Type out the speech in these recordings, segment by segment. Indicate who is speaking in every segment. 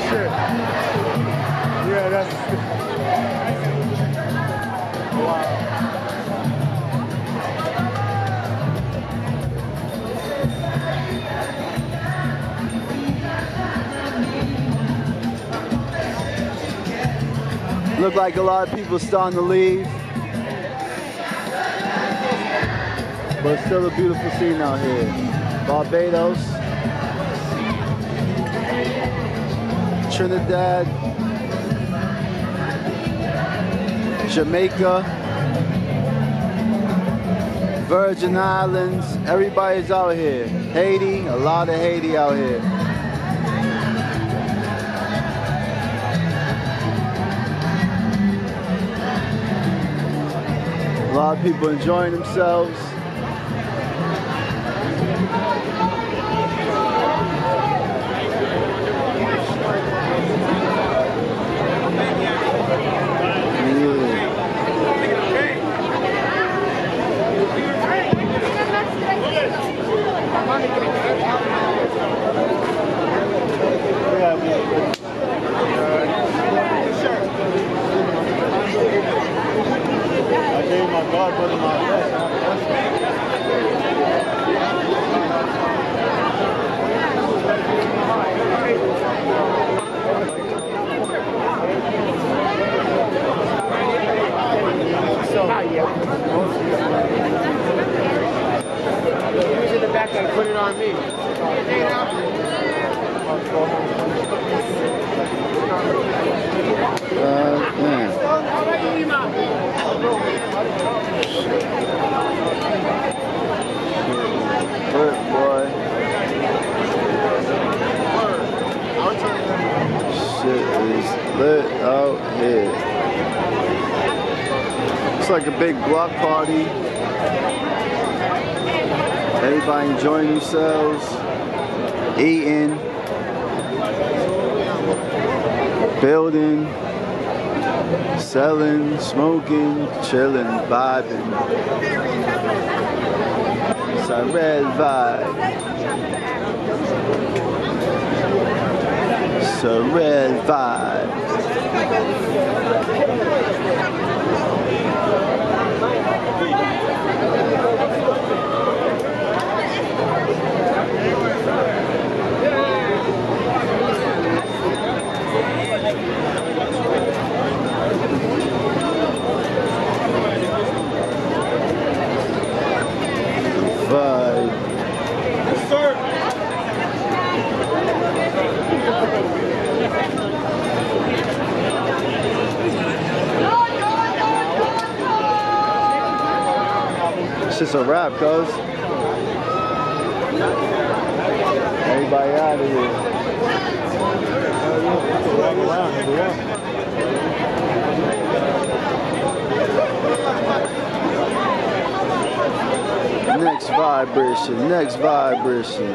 Speaker 1: shit. Yeah, that's... Wow.
Speaker 2: Look like a lot of people starting to leave. But still a beautiful scene out here. Barbados, Trinidad, Jamaica, Virgin Islands, everybody's out here. Haiti, a lot of Haiti out here. A lot of people enjoying themselves.
Speaker 1: Put it on me.
Speaker 2: Man. Lit, boy. Shit is lit out here. It's like a big block party. Everybody enjoying themselves, eating, building, selling, smoking, chilling, vibing. It's a red vibe. It's a red vibe. Vibe.
Speaker 1: Yes, sir.
Speaker 2: It's just a wrap, cuz. Everybody out of here. Next vibration, next vibration.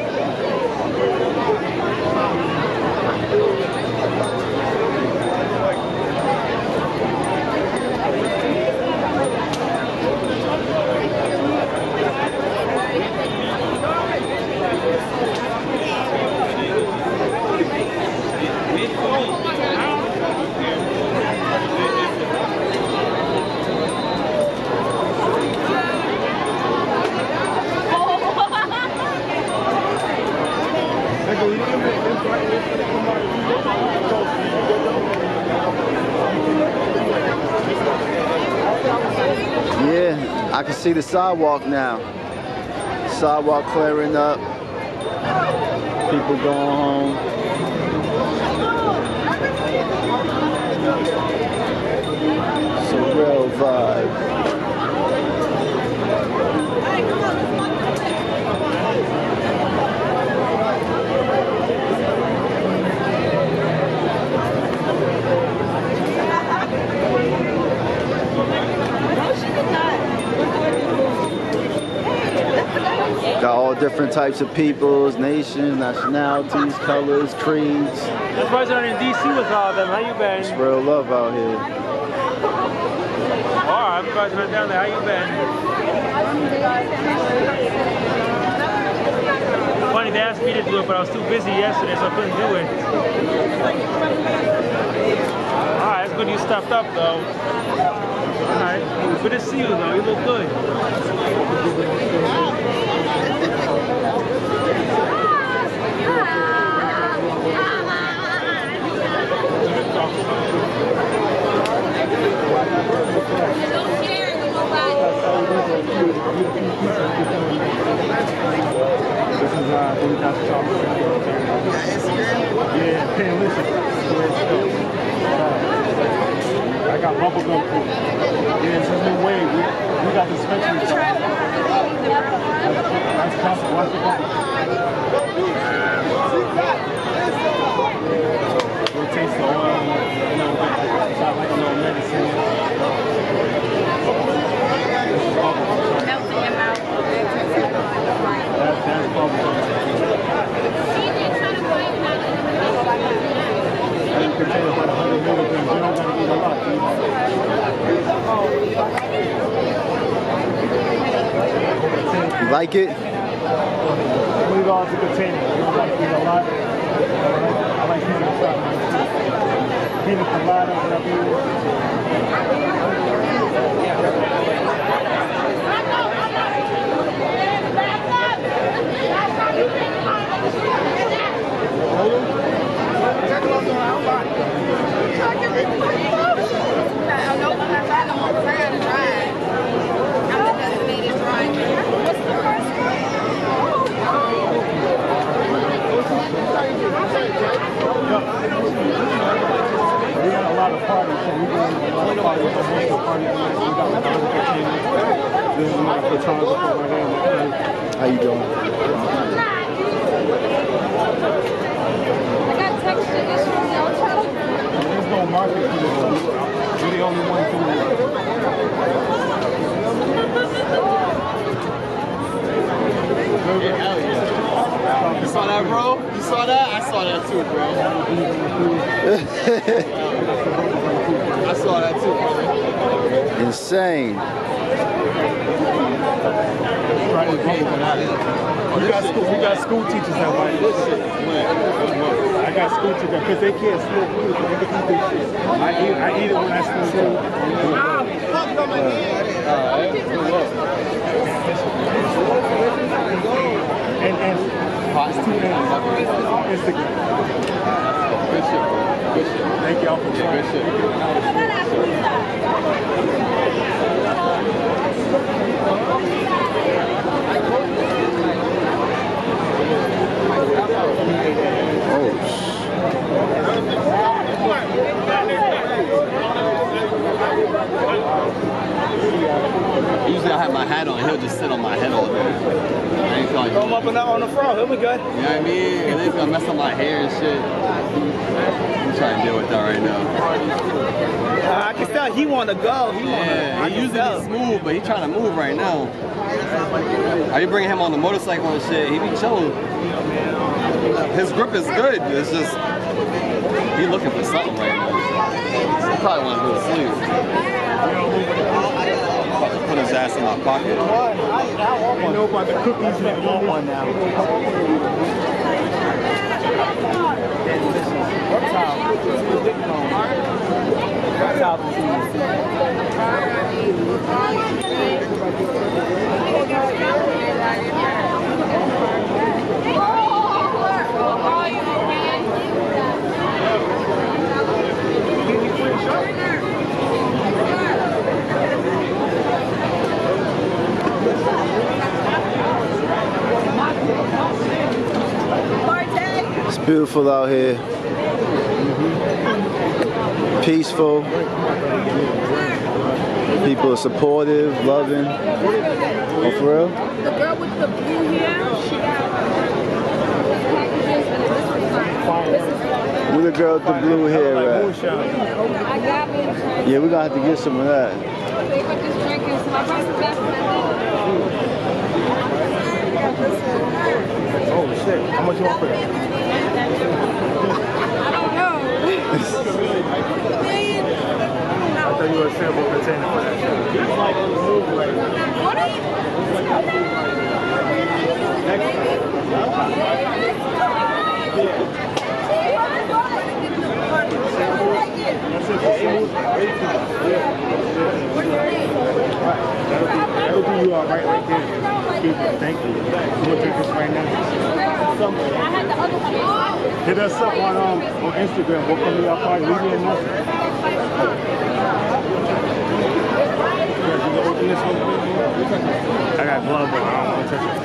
Speaker 2: Yeah, I can see the sidewalk now. Sidewalk clearing up. People going home. It's a real vibe. Got all different types of peoples, nations, nationalities, colors, creeds.
Speaker 1: That's why I'm in DC with all of them. How you been?
Speaker 2: It's real love out here.
Speaker 1: Oh, I'm surprised I'm down there. How you been? funny, they asked me to do it, but I was too busy yesterday, so I couldn't do it. Alright, it's good you stepped up, though. Alright, good to see you, though. You look good.
Speaker 3: This is yeah, hey, listen. I got bubble gum food. Yeah, this is new wave. We got dispensaries. That's possible. Watch the bubble. We'll taste the oil a little bit. It's not like a little medicine.
Speaker 4: Melting your mouth.
Speaker 3: That's bubble gum. It contains about 100 milligrams. You don't got to eat a lot.
Speaker 2: You like it?
Speaker 3: $20 a container. You don't like to eat a lot. I like pina colada. Pina colada, whatever you want. We got a lot of parties, so we're doing a lot of parties. Most of the parties we got a lot of containers. This is my photographer right here.
Speaker 2: How you doing?
Speaker 4: I got texture issues, y'all.
Speaker 3: There's no market for this. We're the only ones doing it.
Speaker 5: Hell yeah. You saw that, bro? You saw that? I saw that too, bro. I saw that too, bro.
Speaker 2: Insane.
Speaker 3: We got school teachers that like this shit. I got school teachers because they can't steal food, so they can eat this shit. I eat it when I steal food. And it's 2 names. Instagram.
Speaker 5: Good shit, bro. Good shit.
Speaker 3: Thank y'all for trying.
Speaker 5: Good shit. Usually I have my hat on, he'll just sit on my head all day. I ain't feeling
Speaker 1: Throw him up and out on the front, he'll be good.
Speaker 5: You know what I mean? And then he's gonna mess up my hair and shit. I'm trying to deal with that right now.
Speaker 1: I can tell he want to go.
Speaker 5: He usually be smooth, but he trying to move right now. I be bringing him on the motorcycle and shit. He be chilling. His grip is good. It's just he looking for something right now. He probably want to go to sleep. Put his ass in my pocket.
Speaker 3: You know about the cookies, you want one now. What time?
Speaker 2: It's beautiful out here. Peaceful. People are supportive, loving. Oh, for real?
Speaker 4: The girl with the blue hair, she got packages, and this is
Speaker 2: Where the girl with the blue hair at?
Speaker 4: I got me.
Speaker 2: Yeah, we're gonna have to get some of that.
Speaker 4: They put this drink in, so I brought some back from
Speaker 3: Oh shit, how much you want for that?
Speaker 4: I don't know.
Speaker 3: I thought you were a sample container for that shit.
Speaker 4: What?
Speaker 3: Thank you. I'm gonna drink this right now.
Speaker 4: I had the other one.
Speaker 3: Hit us up on Instagram. We'll come to your party. Leave me a message. You can open this one. I got gloves on. I don't want to touch it.